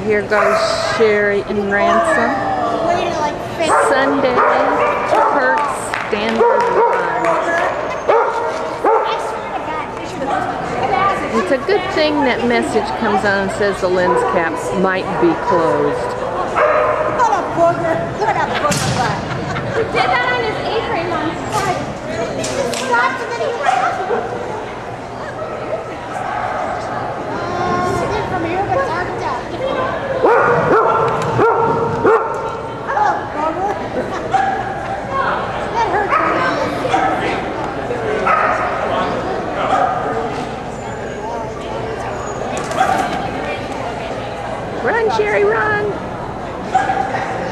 here goes Sherry and Ransom. Sunday, Kurt's standard run. It's a good thing that message comes on and says the lens cap might be closed. What a booger. What a booger butt. He did that on his A-frame on Friday. Stop the video. From here, but dark down. Hello, booger. That hurt. Run, Sherry, run!